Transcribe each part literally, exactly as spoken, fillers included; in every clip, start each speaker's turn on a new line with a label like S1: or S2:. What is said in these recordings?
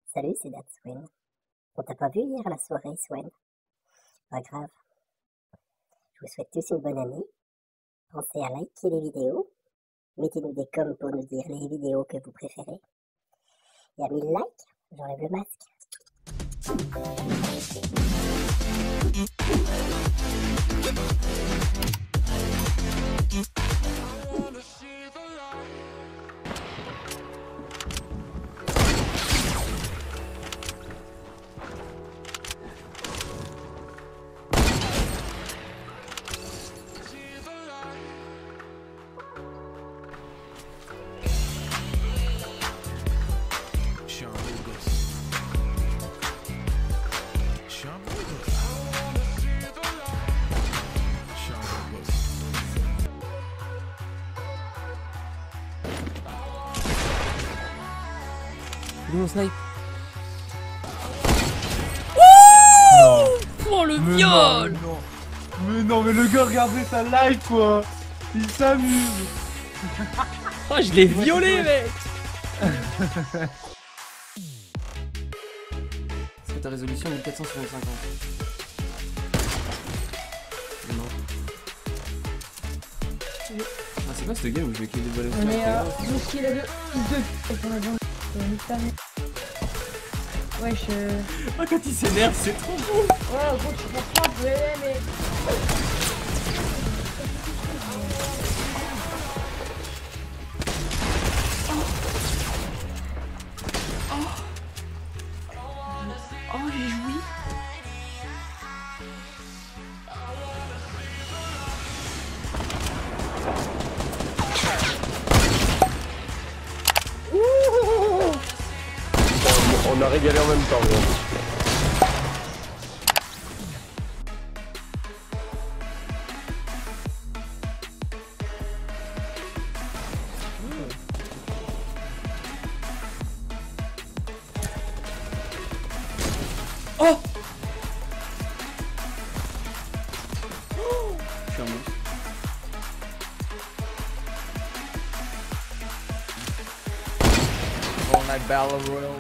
S1: Salut, c'est Date Souen. On t'a pas vu hier à la soirée, Souen? Pas grave. Je vous souhaite tous une bonne année. Pensez à liker les vidéos. Mettez-nous des coms pour nous dire les vidéos que vous préférez. Et à mille likes, j'enlève le masque.
S2: Mon snipe.
S3: Non.
S2: Oh le
S3: Mais
S2: viol.
S3: non, non. Mais non, mais le gars, regardez sa live quoi. Il s'amuse.
S2: Oh, je l'ai violé, mec. C'est quoi ta résolution? mille quatre cent soixante-cinq ans. Non. Ah, c'est quoi ce game où je vais kill des balles?
S4: On est à douze kills à deux. deux. On a besoin de wesh. Euh...
S2: Ah, quand il s'énerve, c'est trop beau.
S4: Ouais, gros, tu comprends pas, ouais, mais.
S2: Oh, oh j'ai joui.
S5: On a régalé en même temps, gros.
S2: Oh, oh, je suis un monstre.
S3: Fortnite Battle Royale.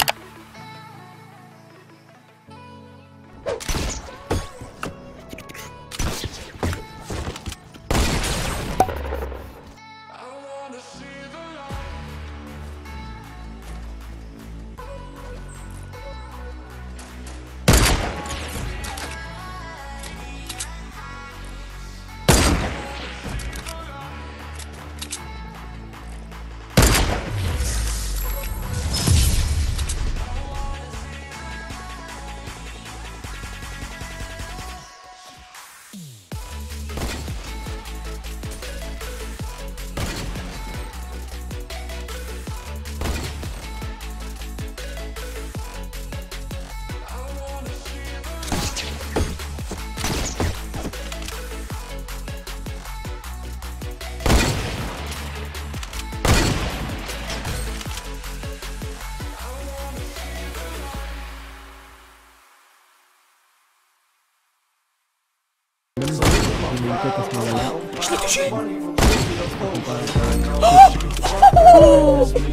S2: Je l'ai touché.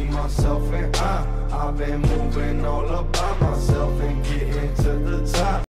S6: Oh!